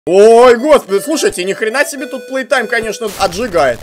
Ой, господи, слушайте, ни хрена себе тут плейтайм, конечно, отжигает.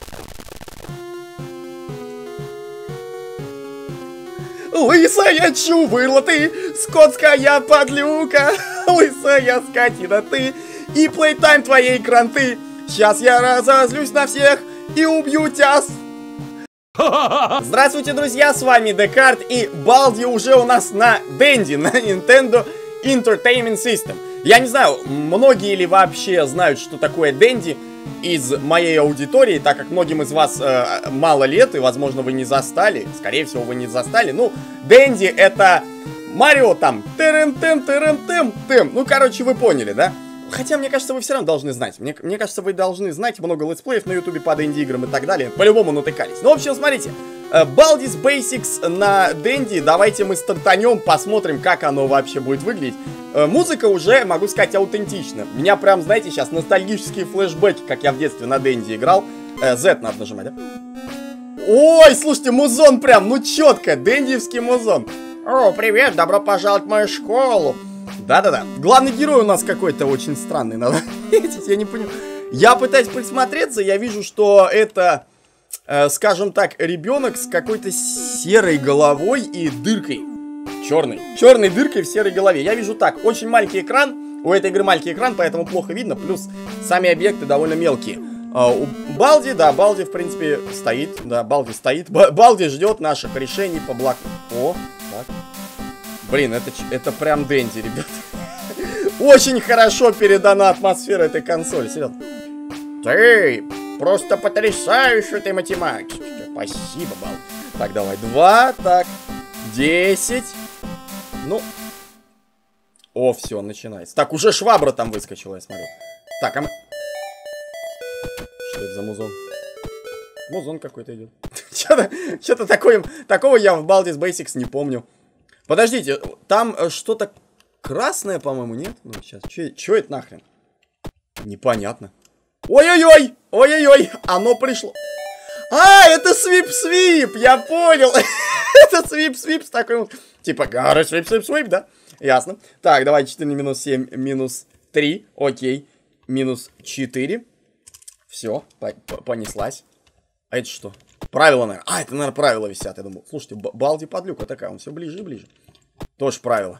Лысая чувырла ты, скотская подлюка, лысая скотина ты, и плейтайм твоей кранты. Сейчас я разозлюсь на всех и убью тебя. Здравствуйте, друзья, с вами Декарт, и Балди уже у нас на Денди, на Nintendo Entertainment System. Я не знаю, многие ли вообще знают, что такое Денди из моей аудитории, так как многим из вас мало лет, и, возможно, вы не застали. Скорее всего, вы не застали. Ну, Денди — это Марио там. Тырым-тым-тырым-тым-тым. Ну, короче, вы поняли, да? Хотя, мне кажется, вы все равно должны знать. Мне кажется, вы должны знать много летсплеев на ютубе по Денди играм и так далее. По-любому натыкались. Ну, в общем, смотрите. Baldi's Basics на Денди. Давайте мы стартанем, посмотрим, как оно вообще будет выглядеть. Музыка уже, могу сказать, аутентична. Меня прям, знаете, сейчас ностальгические флешбеки, как я в детстве на Денди играл. Z надо нажимать, да? Ой, слушайте, музон прям, ну четко, дендиевский музон. О, привет, добро пожаловать в мою школу. Да-да-да. Главный герой у нас какой-то очень странный, надо видеть, я не понимаю. Я пытаюсь присмотреться, я вижу, что это, скажем так, ребенок с какой-то серой головой и дыркой. Черной дыркой в серой голове. Я вижу так, очень маленький экран. У этой игры маленький экран, поэтому плохо видно. Плюс сами объекты довольно мелкие. У Балди, да, Балди, в принципе, стоит. Да, Балди стоит. Балди ждет наших решений по блоку. О, так. Блин, это прям Денди, ребят. Очень хорошо передана атмосфера этой консоли, серьезно. Ты просто потрясающий ты математик. Спасибо, Балди. Так, давай, 2, так, 10. Ну. О, все, начинается. Так, уже швабра там выскочила, я смотрю. Так, а мы... Что это за музон? Музон какой-то идет. Что-то такого я в Baldi's Basics не помню. Подождите, там что-то красное, по-моему, нет? Ну, сейчас, что это нахрен? Непонятно. Ой-ой-ой! Ой-ой-ой! Оно пришло. А, это свип-свип! Я понял! Это свип-свип с такой вот... Типа, гары, свип-свип-свип, да? Ясно. Так, давай 4 минус 7 минус 3. Окей. Минус 4. Все, понеслась. А это что? Правила, наверное. А, это, наверное, правила висят, я думал. Слушайте, Балди подлюка такая, он все ближе и ближе. Тоже правила.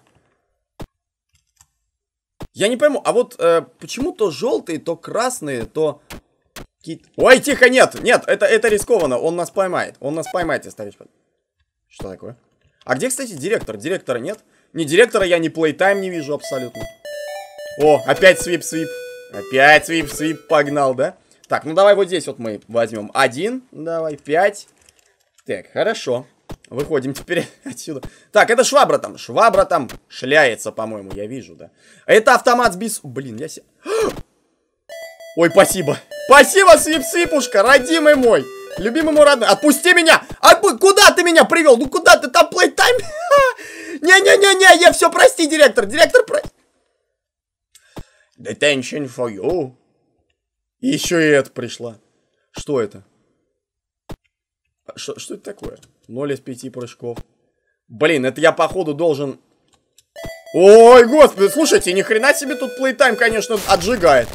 Я не пойму, а вот почему то желтые, то красные, то... Ой, тихо, нет, это рискованно, он нас поймает. Он нас поймает, если ставить. Что такое? А где, кстати, директор? Директора нет? Ни директора я, ни плейтайм не вижу абсолютно. О, опять свип-свип. Опять свип-свип погнал, да? Так, ну давай вот здесь вот мы возьмем 1. Давай, 5. Так, хорошо. Выходим теперь отсюда. Так, это швабра там. Швабра там шляется, по-моему, я вижу, да. Это автомат с бис... Блин, я себе... Ой, спасибо. Спасибо, свип-свипушка, родимый мой. Любимый мой родной. Отпусти меня! Куда ты меня привел? Ну куда ты там, плейтайм? Не-не-не-не, я все, прости, директор. Директор, прости. Detention for you. И еще и это пришла. Что это? Что это такое? 0 из 5 прыжков. Блин, это я, походу, должен... Ой, господи, слушайте, ни хрена себе тут плейтайм, конечно, отжигает.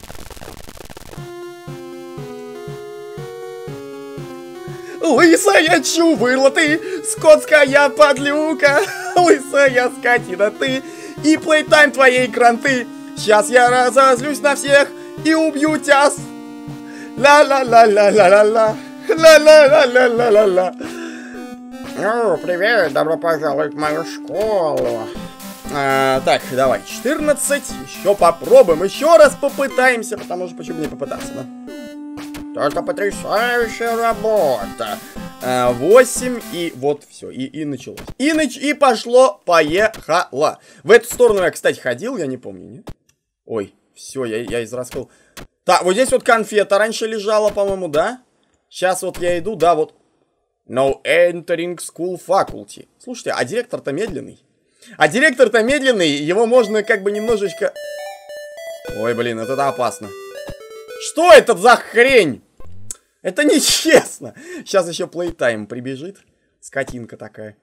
Лысая чувырла ты, скотская подлюка, лысая скотина ты, и плейтайм твоей кранты. Сейчас я разозлюсь на всех и убью тебя. Ла-ла-ла-ла-ла-ла-ла. Ла-ла-ла-ла-ла-ла-ла. О, привет, добро пожаловать в мою школу. Так, давай, 14. Еще попробуем, еще раз попытаемся, потому что почему не попытаться, да? Это потрясающая работа. 8, и вот все, и началось. И пошло, поехало. В эту сторону я, кстати, ходил, я не помню, нет? Ой, все, я израскал. Так, вот здесь вот конфета раньше лежала, по-моему, да? Сейчас вот я иду, да, вот. No entering school faculty. Слушайте, а директор-то медленный. Его можно как бы немножечко... Ой, блин, это опасно. Что это за хрень? Это нечестно. Сейчас еще плейтайм прибежит. Скотинка такая.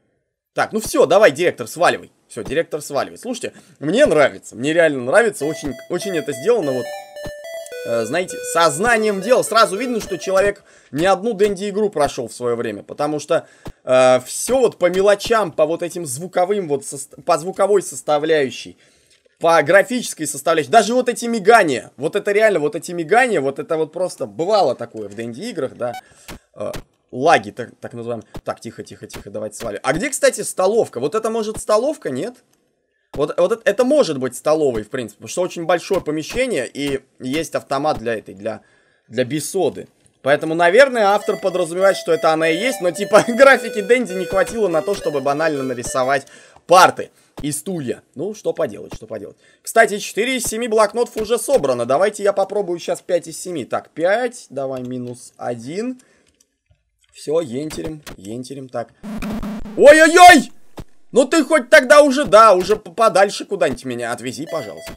Так, ну все, давай, директор, сваливай. Все, директор, сваливай. Слушайте, мне нравится, мне реально нравится, очень, очень это сделано, вот, знаете, сознанием дела. Сразу видно, что человек не одну Денди игру прошел в свое время, потому что все вот по мелочам, по вот этим звуковым, вот, по звуковой составляющей, по графической составляющей, даже вот эти мигания, вот это реально, вот эти мигания, вот это вот просто бывало такое в Денди играх, да, лаги, так называемые. Так, тихо, тихо, тихо, давайте свалим. А где, кстати, столовка? Вот это может столовка, нет? Вот это может быть столовой, в принципе, потому что очень большое помещение и есть автомат для этой, для бисоды. Поэтому, наверное, автор подразумевает, что это она и есть, но типа графики Денди не хватило на то, чтобы банально нарисовать парты и стулья. Ну, что поделать, что поделать. Кстати, 4 из 7 блокнотов уже собрано. Давайте я попробую сейчас 5 из 7. Так, 5, давай минус 1. Все, ентерим, так. Ой-ой-ой! Ну ты хоть тогда уже, да, уже подальше куда-нибудь меня отвези, пожалуйста.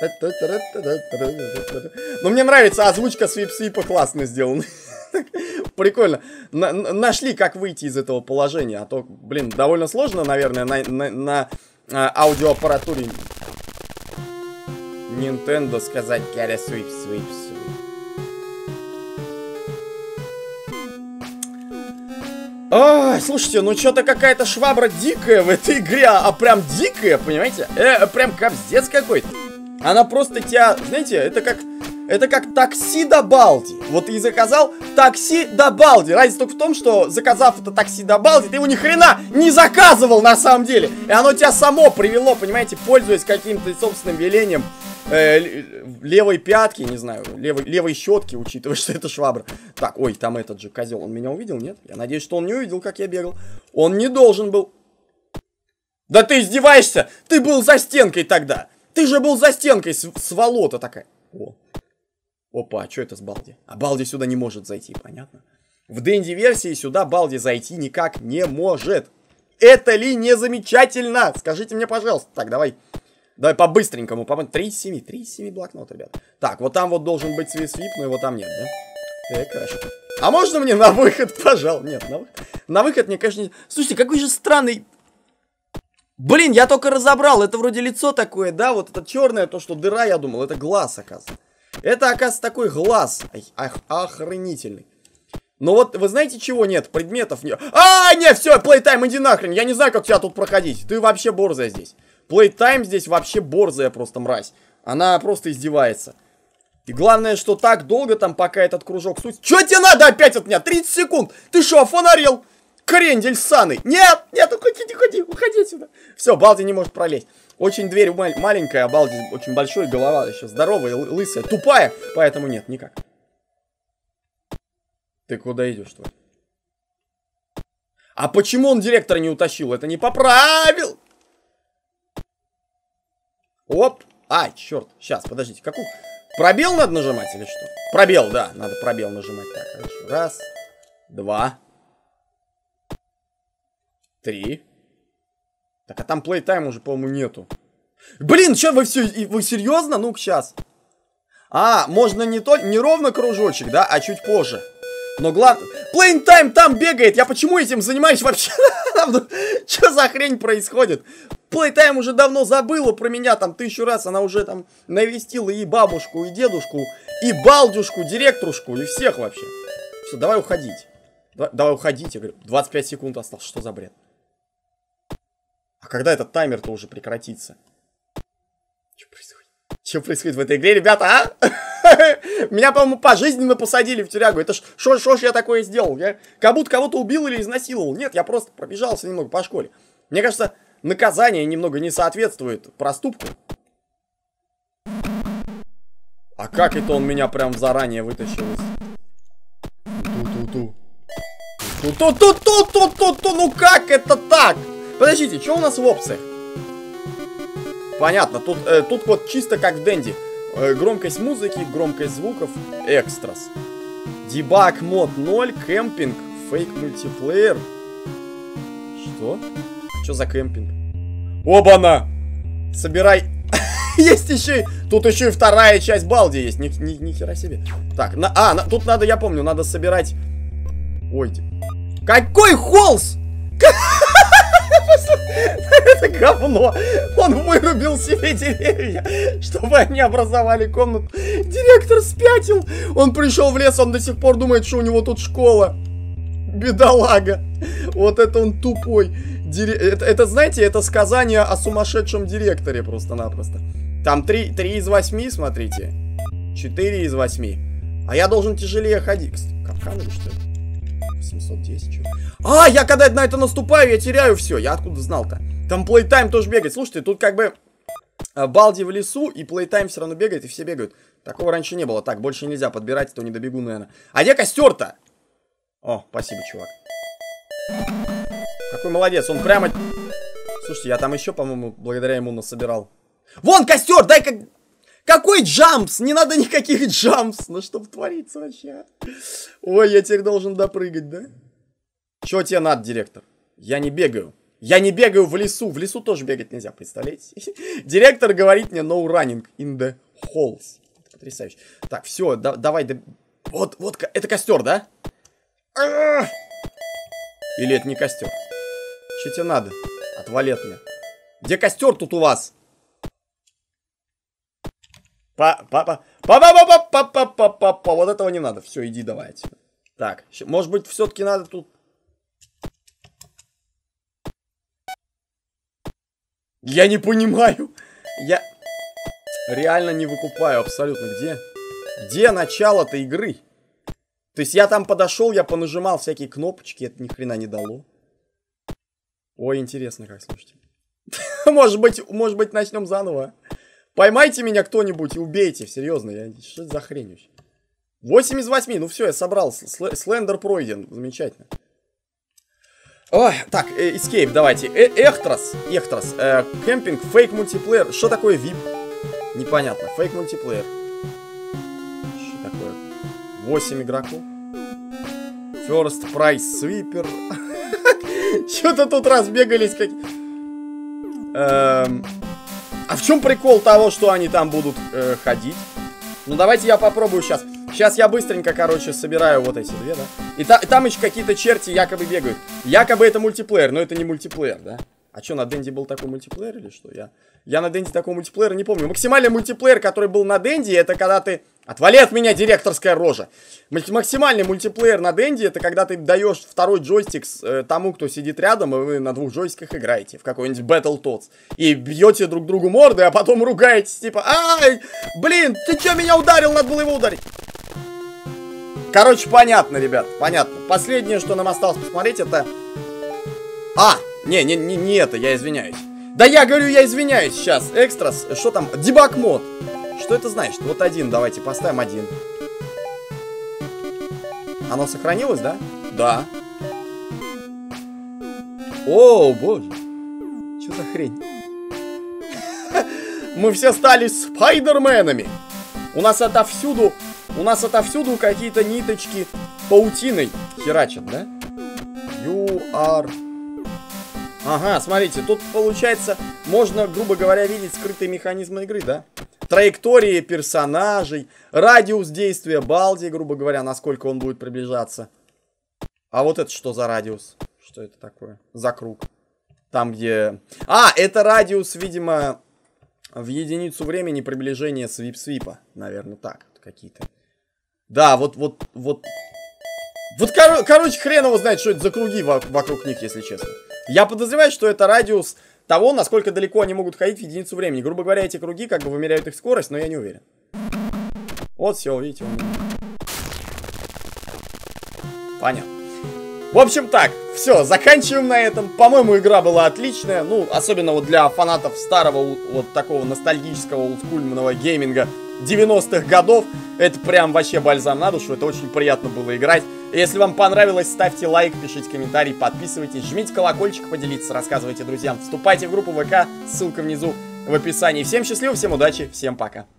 Но мне нравится озвучка свип-свипа, классно сделана. Прикольно. Нашли, как выйти из этого положения. А то, блин, довольно сложно, наверное, на аудиоаппаратуре Nintendo сказать «Gotta sweep, sweep, sweep». Ой, слушайте, ну что-то какая-то швабра дикая в этой игре, а прям дикая, понимаете? Прям капздец какой-то. Она просто тебя, знаете, это как такси до Балди. Вот ты заказал такси до Балди. Разница только в том, что заказав это такси до Балди, ты его ни хрена не заказывал на самом деле. И оно тебя само привело, понимаете, пользуясь каким-то собственным велением левой пятки, не знаю, левой щетки, учитывая, что это швабра. Так, ой, там этот же козел, он меня увидел, нет? Я надеюсь, что он не увидел, как я бегал. Он не должен был. Да ты издеваешься? Ты был за стенкой тогда. Ты же был за стенкой, сволота такая. О. Опа, а что это с Балди? А Балди сюда не может зайти, понятно? В Денди версии сюда Балди зайти никак не может. Это ли не замечательно? Скажите мне, пожалуйста. Так, давай по-быстренькому. 3 из 7 блокнот, ребят. Так, вот там вот должен быть свип-свип, но его там нет, да? Так, хорошо. А можно мне на выход, пожалуйста? Нет, на выход мне, конечно, не... Слушайте, какой же странный... Блин, я только разобрал. Это вроде лицо такое, да? Вот это черное, то, что дыра, я думал, это глаз, оказывается. Это, оказывается, такой глаз. Охренительный. Но вот, вы знаете, чего нет? Предметов нет. Нет, все, Playtime, иди нахрен. Я не знаю, как тебя тут проходить. Ты вообще борзая здесь. Playtime здесь вообще борзая просто мразь. Она просто издевается. И главное, что так долго там, пока этот кружок суть. Чё тебе надо опять от меня? 30 секунд. Ты шо, фонарел? Крендель ссаный. Нет, уходи отсюда. Все, Балди не может пролезть. Очень дверь маленькая, а Балди очень большой, голова еще здоровая, лысая, тупая. Поэтому нет, никак. Ты куда идешь, твой? А почему он директора не утащил? Это не поправил. Оп. Черт. Сейчас, подождите. Какую? Пробел надо нажимать или что? Пробел, да. Надо пробел нажимать. Так, хорошо. Раз. 2. 3. Так, а там Playtime уже, по-моему, нету. Блин, что, вы серьезно? Ну-ка, сейчас. Можно не ровно кружочек, да, а чуть позже. Но главное... Playtime там бегает. Я почему этим занимаюсь вообще? Что за хрень происходит? Playtime уже давно забыла про меня там 1000 раз. Она уже там навестила и бабушку, и дедушку, и балдюшку, директорушку, и всех вообще. Все, давай уходить. Давай уходить. Я говорю, 25 секунд осталось. Что за бред? А когда этот таймер-то уже прекратится? Что происходит? Что происходит в этой игре, ребята, а? Меня, по-моему, пожизненно посадили в тюрягу. Это шо ж я такое сделал? Я как будто кого-то убил или изнасиловал. Нет, я просто пробежался немного по школе. Мне кажется, наказание немного не соответствует проступку. А как это он меня прям заранее вытащил? Ну как это так? Подождите, что у нас в опциях? Понятно, тут вот чисто как в Денди. Громкость музыки, громкость звуков, экстрас. Дебаг мод 0, кемпинг, фейк мультиплеер. Что? Что за кемпинг? Оба-на! Собирай. Есть еще. Тут еще и вторая часть Балди есть. Ни хера себе. Так, тут надо, я помню, надо собирать. Ой. Какой холст? Это говно. Он вырубил себе деревья, чтобы они образовали комнату. Директор спятил. Он пришел в лес, он до сих пор думает, что у него тут школа. Бедолага. Вот это он тупой. Это, знаете, это сказание о сумасшедшем директоре просто-напросто. Там 3 из 8, смотрите. 4 из 8. А я должен тяжелее ходить. Капкан или что? 710, что? А, я когда на это наступаю, я теряю все. Я откуда знал-то? Там плейтайм тоже бегает. Слушайте, тут как бы Балди в лесу, и плейтайм все равно бегает, и все бегают. Такого раньше не было. Так, больше нельзя подбирать, то не добегу, наверное. А где костер-то? О, спасибо, чувак. Какой молодец, он прямо... Слушайте, я там еще, по-моему, благодаря ему насобирал. Вон костер, дай-ка... Какой джампс? Не надо никаких джампс. Ну что творится вообще? Ой, я теперь должен допрыгать, да? Чего тебе надо, директор? Я не бегаю. Я не бегаю в лесу. В лесу тоже бегать нельзя, представляете? Директор говорит мне no running in the halls. Это потрясающе. Так, все, давай. Вот, это костер, да? Или это не костер? Что тебе надо? Отвали от меня. Где костер тут у вас? Вот этого не надо. Все, иди давай отсюда. Так, может быть, все-таки надо тут... Я не понимаю. Я реально не выкупаю абсолютно. Где начало-то игры? То есть я там подошел, я понажимал всякие кнопочки, это ни хрена не дало. Ой, интересно как, слушайте. Может быть, начнем заново. Поймайте меня кто-нибудь и убейте, серьезно. Что это за хрень вообще? 8 из 8, ну все, я собрал. Слендер пройден, замечательно. Ой, так, escape, давайте. Эхтрас, кемпинг, фейк мультиплеер. Что такое VIP? Непонятно, фейк мультиплеер. Что такое? 8 игроков. First prize sweeper. Что-то тут разбегались как... А в чем прикол того, что они там будут ходить? Ну, давайте я попробую сейчас. Сейчас я быстренько, короче, собираю вот эти две, да? И там еще какие-то черти якобы бегают. Якобы это мультиплеер, но это не мультиплеер, да? А что, на Денди был такой мультиплеер или что? Я на Денди такого мультиплеера не помню. Максимальный мультиплеер, который был на Денди, это когда ты... Отвали от меня, директорская рожа! Максимальный мультиплеер на Денди, это когда ты даешь второй джойстик тому, кто сидит рядом, и вы на 2 джойстиках играете в какой-нибудь Battletoads. И бьете друг другу морды, а потом ругаетесь, типа, ай, блин, ты что меня ударил, надо было его ударить. Короче, понятно, ребят, понятно. Последнее, что нам осталось посмотреть, это... Не это, я извиняюсь. Да я говорю, я извиняюсь сейчас. Экстрас, что там? Дебаг мод. Что это значит? Вот 1, давайте поставим 1. Оно сохранилось, да? Да. О, боже. Что за хрень? Мы все стали спайдерменами. У нас отовсюду какие-то ниточки паутиной херачат, да? You are... Ага, смотрите, тут получается, можно, грубо говоря, видеть скрытые механизмы игры, да? Траектории персонажей, радиус действия Балди, грубо говоря, насколько он будет приближаться. А вот это что за радиус? Что это такое? За круг. Там, где... это радиус, видимо, в единицу времени приближения свип-свипа. Наверное, так, какие-то. Да, вот, короче, хрен его знает, что это за круги вокруг них, если честно. Я подозреваю, что это радиус того, насколько далеко они могут ходить в единицу времени. Грубо говоря, эти круги как бы вымеряют их скорость, но я не уверен. Вот все, видите. Понятно. В общем так, все, заканчиваем на этом. По-моему, игра была отличная. Ну, особенно вот для фанатов старого, вот такого ностальгического, олдскульного гейминга 90-х годов. Это прям вообще бальзам на душу. Это очень приятно было играть. Если вам понравилось, ставьте лайк, пишите комментарий, подписывайтесь, жмите колокольчик, поделитесь, рассказывайте друзьям. Вступайте в группу ВК, ссылка внизу в описании. Всем счастливо, всем удачи, всем пока.